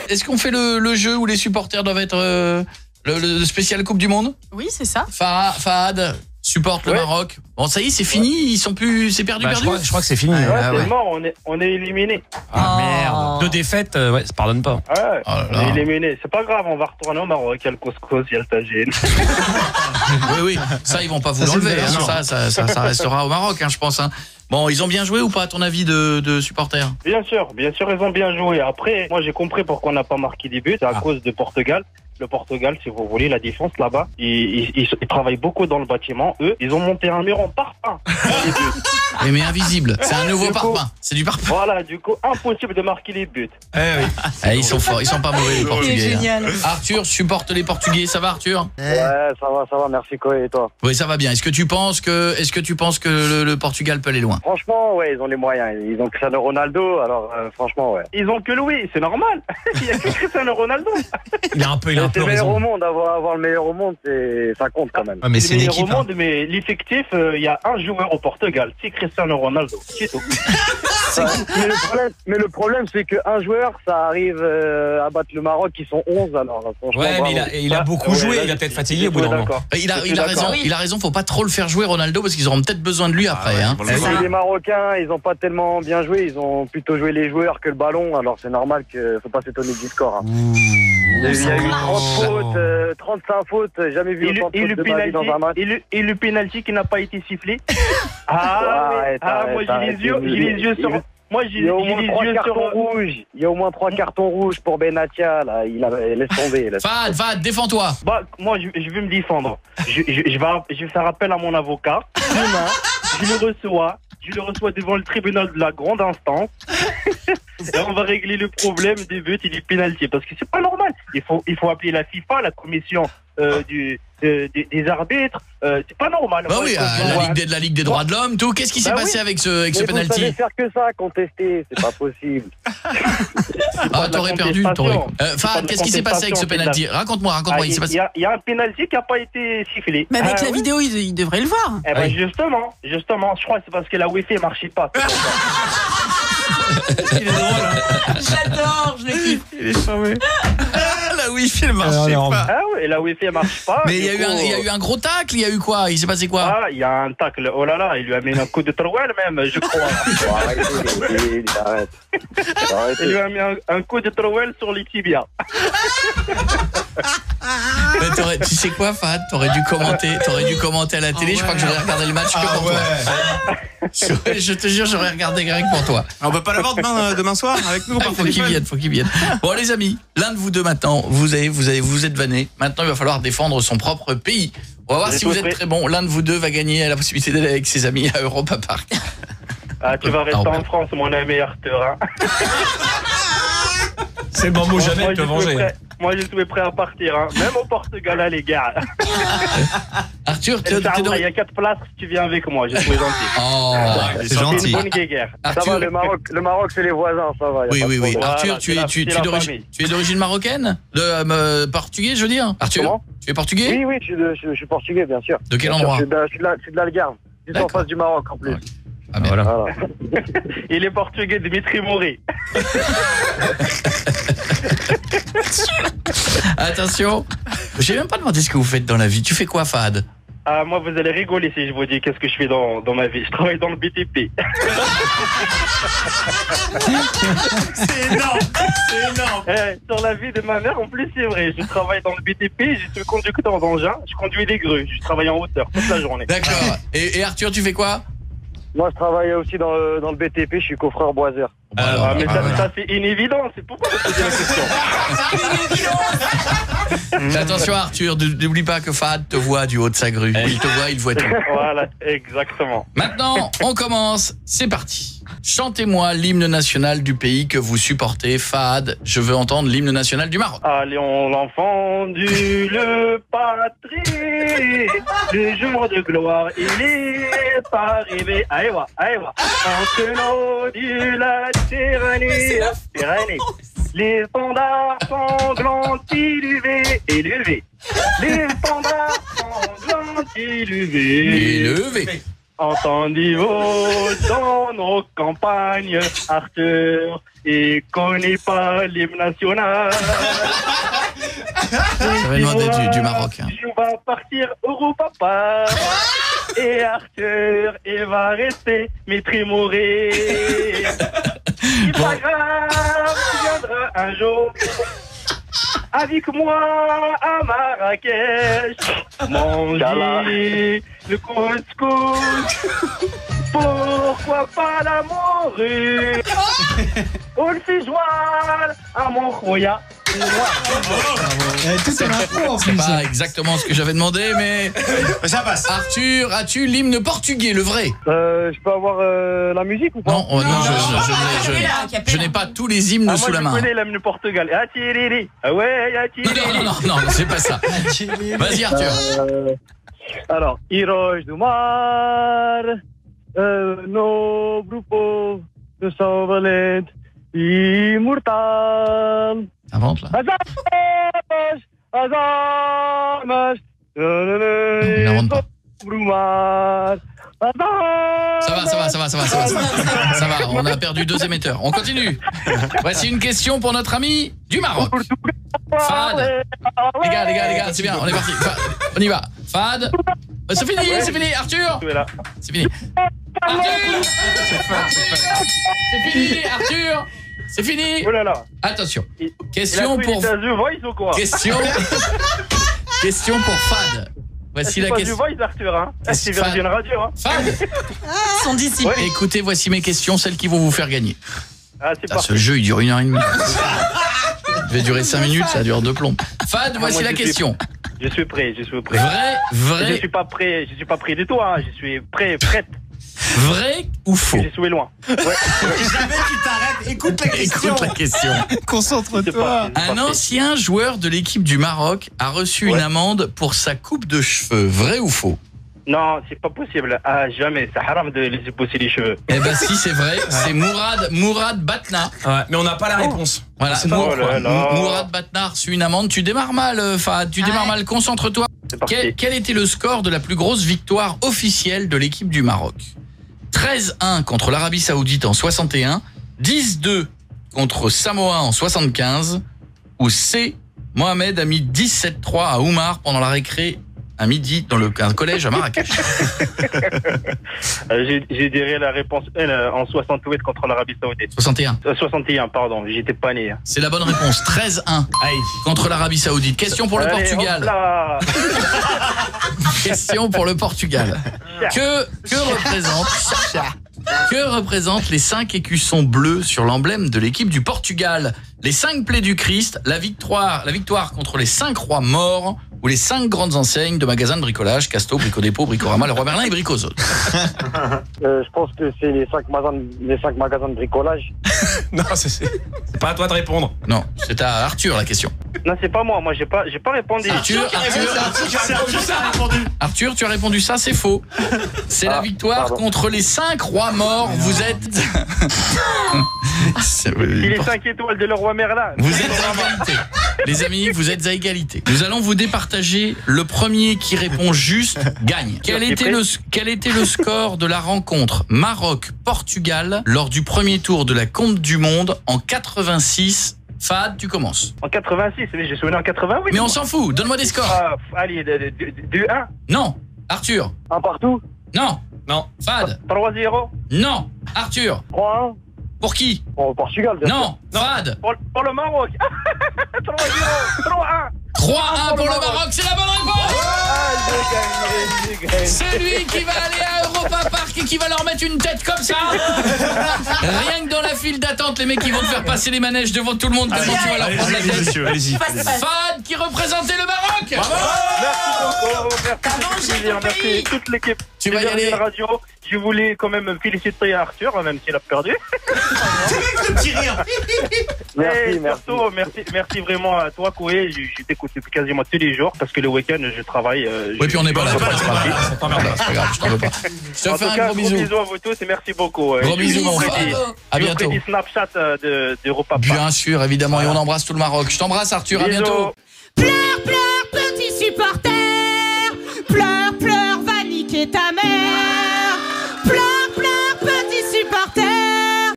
Est-ce qu'on fait le jeu où les supporters doivent être le spécial Coupe du Monde? Oui, c'est ça. Fahad supporte le Maroc. Bon, ça y est, c'est fini, ils sont plus, c'est perdu. Je crois que c'est fini. C'est mort, on est éliminé. Ah merde. 2 défaites, ça pardonne pas. Ouais, on est éliminé. C'est pas grave, on va retourner au Maroc. Il y a le couscous, il y a le tagine. Oui, ça ils vont pas vous l'enlever. Ça restera au Maroc, je pense. Bon, ils ont bien joué ou pas, à ton avis, de supporters? Bien sûr, ils ont bien joué. Après, moi j'ai compris pourquoi on n'a pas marqué des buts, c'est à cause de Portugal. Le Portugal, si vous voulez, la défense là-bas, ils travaillent beaucoup dans le bâtiment. Eux, ils ont monté un mur en parpaing. Mais invisible, c'est un nouveau parpaing. C'est du parpaing. Voilà, du coup, impossible de marquer les buts. Ils sont forts, ils sont pas mauvais les Portugais. Génial. Arthur supporte les Portugais, ça va Arthur? Ouais, ça va, merci Koé, et toi? Oui, ça va bien. Est-ce que tu penses que le Portugal peut aller loin? Franchement, ouais, ils ont les moyens. Ils ont Cristiano Ronaldo, alors franchement, ouais. Ils ont que Louis, c'est normal. Il y a que Cristiano Ronaldo. Il a un peu c'est le meilleur au monde, avoir le meilleur au monde, ça compte quand même. Mais c'est le une meilleur équipe. Au monde, mais l'effectif, il y a un joueur au Portugal, c'est Cristiano Ronaldo. C'est tout. mais le problème, c'est qu'un joueur, ça arrive à battre le Maroc, qui sont 11, alors franchement. Ouais, mais il a beaucoup joué, il a peut-être fatigué au bout d'un moment. Il a raison, faut pas trop le faire jouer Ronaldo parce qu'ils auront peut-être besoin de lui après. Les Marocains, ils ont pas tellement bien joué, ils ont plutôt joué les joueurs que le ballon, alors c'est normal qu'il faut pas s'étonner du score. Il y a eu 30 fautes, 35 fautes, jamais vu autant de fautes de ma vie dans un match. Et le pénalty qui n'a pas été sifflé. Moi j'ai les yeux sur... Moi, j'ai les yeux sur rouge. Il y a au moins 3 cartons rouges pour Benatia, là. Laisse tomber. Fahad, défends-toi. Moi, je vais me défendre. Je vais faire appel à mon avocat. Demain, je le reçois devant le tribunal de la grande instance. Et on va régler le problème des buts et des pénaltys. Parce que c'est pas normal. Il faut appeler la FIFA, la commission des arbitres. C'est pas normal. Bah oui, la Ligue des droits de l'homme, tout. Qu'est-ce qui s'est passé avec ce penalty? Vous savez faire que ça, contester, c'est pas possible. T'aurais perdu. Fahad, qu'est-ce qui s'est passé avec ce penalty? Raconte-moi, il s'est passé. Il y a un penalty qui a pas été sifflé. Mais avec la vidéo, il devrait le voir. Justement, je crois que c'est parce que la Wi-Fi marchait pas. Il est drôle. J'adore, je le kiffe. Il est charmé. La Wi-Fi ne marchait pas. Ah ouais, la Wi-Fi marche pas. Mais il y a eu un gros tacle, il y a eu quoi? Il s'est passé quoi? Il y a un tacle. Oh là là, il lui a mis un coup de trowel même, je crois. Arrête. Il lui a mis un coup de trowel sur les tibias. Tu sais quoi, Fahad? T'aurais dû commenter à la télé. Je crois que j'aurais regardé le match que pour toi. Je te jure, j'aurais regardé rien que pour toi. On peut pas l'avoir demain soir avec nous. Faut qu'il vienne. Bon les amis, l'un de vous deux maintenant, vous êtes vanné. Maintenant, il va falloir défendre son propre pays. On va voir si vous êtes très bon. L'un de vous deux va gagner la possibilité d'aller avec ses amis à Europa Park. Tu vas rester en France, mon ami Arthur. C'est le bon mot jamais de te venger. Moi, je suis prêt à partir, même au Portugal, là, les gars. Arthur, il y a 4 places si tu viens avec moi, je suis gentil. C'est gentil. C'est une bonne guéguerre. Ça va, le Maroc, c'est les voisins, ça va. Oui. Arthur, tu es d'origine marocaine? Portugais, je veux dire. Arthur, tu es portugais? Oui, je suis portugais, bien sûr. De quel endroit? Je suis de l'Algarve. Juste en face du Maroc, en plus. Ah ben voilà. Il est portugais, Dimitri Mori. Attention. J'ai même pas demandé ce que vous faites dans la vie. Tu fais quoi, Fahad? Moi, vous allez rigoler si je vous dis qu'est-ce que je fais dans ma vie. Je travaille dans le BTP. C'est énorme. Sur la vie de ma mère, en plus, c'est vrai. Je travaille dans le BTP, je suis conducteur d'engin, je conduis des grues, je travaille en hauteur toute la journée. D'accord. Et Arthur, tu fais quoi? Moi, je travaille aussi dans le BTP, je suis coffreur boiseur. Mais ça c'est inévident, c'est pourquoi vous posez la question. Attention Arthur, n'oublie pas que Fahad te voit du haut de sa grue. Il voit tout. Voilà, exactement. Maintenant, on commence, c'est parti. Chantez-moi l'hymne national du pays que vous supportez. Fahad, je veux entendre l'hymne national du Maroc. Allons l'enfant du le patrie, le jour de gloire, il est arrivé. Aïwa, entre nous de la tyrannie, les standards sanglants élevés. Les standards sanglants élevés. en temps niveau dans nos campagnes. Arthur, il connaît pas l'hymne national. J'avais demandé du Maroc. Hein. Je vais partir au papa. Et Arthur, il va rester m'étrimorer. C'est pas grave, tu viendras un jour avec moi à Marrakech. Manger le couscous. Pourquoi pas la morue? On le fait joindre à mon khoya. C'est pas exactement ce que j'avais demandé, mais ça passe. Arthur, as-tu l'hymne portugais, le vrai? Je peux avoir la musique ou pas? Non, je n'ai pas tous les hymnes sous la main. Moi, je connais l'hymne Portugal. Atiriri. Ah ouais, atiriri. Non, c'est pas ça. Vas-y, Arthur. Alors, Heroes do Mar, no grupo de São Valente, imortal. Invente, là. As armas, Il n'invente pas. Brumar. Ça va, on a perdu 2 émetteurs. On continue. Voici une question pour notre ami du Maroc. Fad. Les gars, c'est bien, on est parti. On y va. Fad. C'est fini, Arthur. C'est fini. Arthur. C'est fini, Arthur. C'est fini. Oh là là. Attention. Question pour Fad. Voici la question. Du Voice, Arthur, hein. C'est Virgin Radio, hein. Fad. Son disciple. Ouais. Écoutez, voici mes questions, celles qui vont vous faire gagner. Ah, c'est parti. Ce jeu, il dure 1h30. Il devait durer 5 minutes, ça dure 2 plombs. Fad, voici la question. Je suis prêt. Vrai. Je suis pas prêt du tout, hein. Je suis prête. Vrai ou faux? Je suis loin. Ouais. Jamais tu t'arrêtes. Écoute la question. Concentre-toi. Un ancien joueur de l'équipe du Maroc a reçu une amende pour sa coupe de cheveux. Vrai ou faux? Non, c'est pas possible. Ah, jamais. C'est haram de laisser pousser les cheveux. Eh ben si, c'est vrai. C'est Mourad Batna. Ouais, mais on n'a pas la réponse. Voilà. Mourad Batna a reçu une amende. Tu démarres mal, Fahad. Tu démarres mal. Concentre-toi. Quel était le score de la plus grosse victoire officielle de l'équipe du Maroc? 13-1 contre l'Arabie Saoudite en 61, 10-2 contre Samoa en 75, ou C, Mohamed a mis 17-3 à Oumar pendant la récré à midi dans un collège à Marrakech. J'ai dirais la réponse N en 68 contre l'Arabie Saoudite. 61, pardon, j'étais pas né. C'est la bonne réponse, 13-1 contre l'Arabie Saoudite. Question pour le Portugal. Question pour le Portugal. Que représentent les 5 écussons bleus sur l'emblème de l'équipe du Portugal? Les 5 plaies du Christ, la victoire contre les 5 rois morts ou les 5 grandes enseignes de magasins de bricolage, Casto, Brico Dépôt, Bricorama, Leroy Merlin et Bricozone. Je pense que c'est les 5 magasins de bricolage. Non, c'est pas à toi de répondre. Non, c'est à Arthur la question. Non, c'est pas moi, j'ai pas répondu. Arthur, tu as répondu ça, c'est faux. C'est la victoire contre les 5 rois morts. Vous êtes les 5 étoiles de Leroy Merlin. Vous êtes à égalité. Les amis, vous êtes à égalité. Nous allons vous départager. Le premier qui répond juste gagne. Quel était le score de la rencontre Maroc-Portugal lors du premier tour de la Coupe du Monde en 86? Fahad, tu commences. En 86, mais j'ai souvenir en 88. Mais on s'en fout, donne-moi des scores. Allez, 2-1. Non. Arthur. 1 partout. Non. Fahad. 3-0. Non. Arthur. 3-1. Pour qui? Pour le Portugal, bien sûr. Non. Fahad. Pour le Maroc. 3-0. 3-1. 3-1 pour le Maroc, c'est la bonne réponse. J'ai gagné. C'est lui qui va aller à Europa Park et qui va leur mettre une tête comme ça. Rien que dans la file d'attente, les mecs qui vont te faire passer les manèges devant tout le monde, comment tu vas leur prendre la tête. Allez-y. Fahad qui représentait le Maroc. Merci toute l'équipe. Tu vas y aller. Radio. Je voulais quand même féliciter Arthur, même s'il a perdu. Merci vraiment à toi, Koué. Je t'écoute depuis quasiment tous les jours parce que le week-end je travaille. Oui, puis on n'est pas là. C'est pas grave, je t'en veux pas. Je te fais un gros bisou. Bisous à vous tous et merci beaucoup. Gros bisous, mon frère. À bientôt. Je Snapchat d'Europa Park. Bien sûr, évidemment, et on embrasse tout le Maroc. Je t'embrasse, Arthur. À bientôt. Pleure, pleure, petit supporter. Pleure, pleure, va niquer ta mère.